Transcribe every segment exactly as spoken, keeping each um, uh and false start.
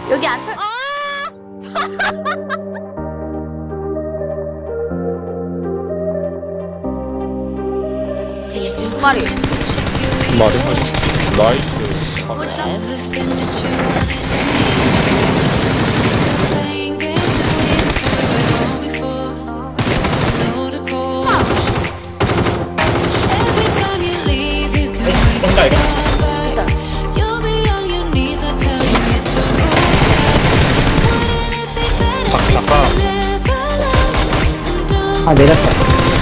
여기 안 털. 아! 두 마리. 두 마리 하자. 나이스. 뭔가 이거. 잠깐. 아 내렸다.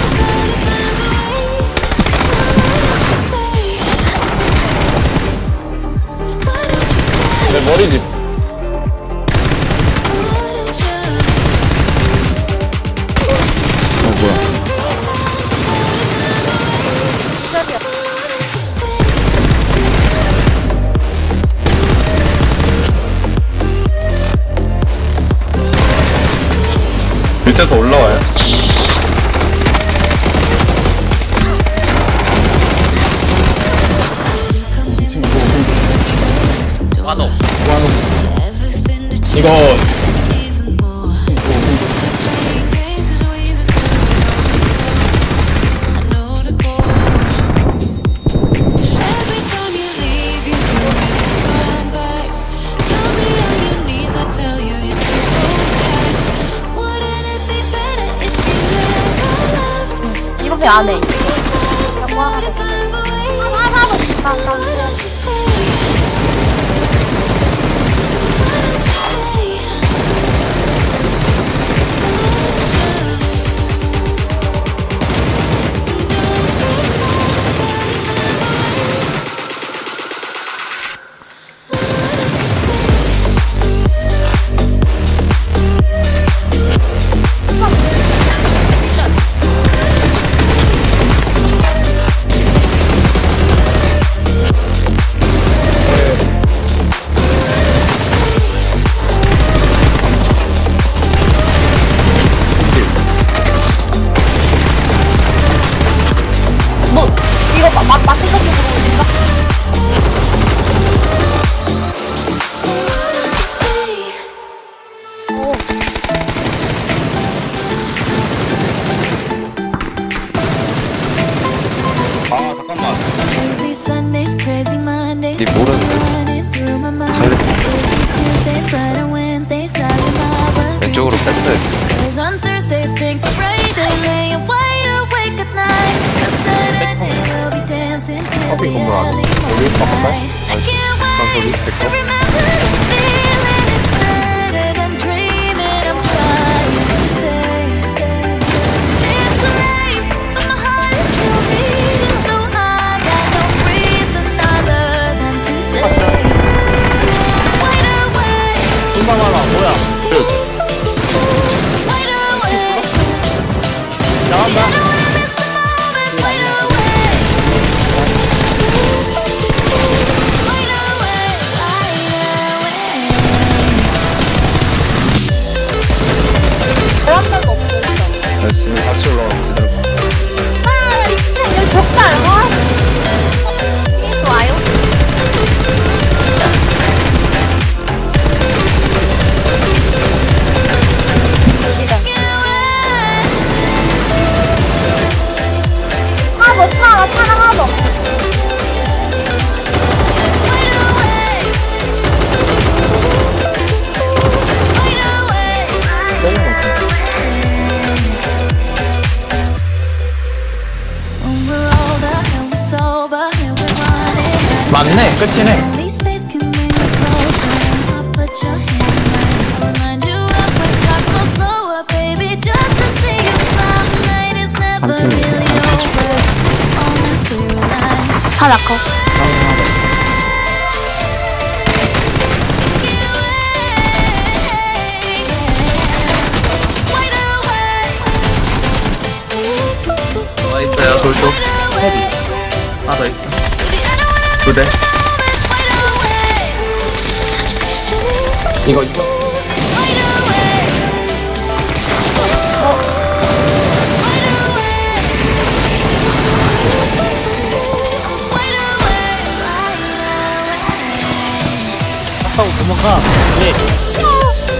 내 머리집. 어 뭐야? 밑에서 올라와요. 와노. 와노. 이거 이거 배 안 해. 뭐 하나 더. 하나 더 있다. 이거 막, 막, 맞은 것도 모르겠는가? 아 잠깐만. 니 모르는데 잘했다. 왼쪽으로 뺐어야지. 커피 건물 안에. 여기 바깥에? 난 저기 백퍼. 금방 하나 뭐야? 나간다. 베란다가 없어. 나이스. 같이 올라와. 아, 진짜 여기 벽살. 와. 이게 또 와요? 아, 뭐 차, 차 하나 더. 맞네. 끝이네. 차 낙커. 더 있어요. 돌쪽. 헤비. 하나 더 있어. 두 대. 이거 이거. 타고 도망가. 네.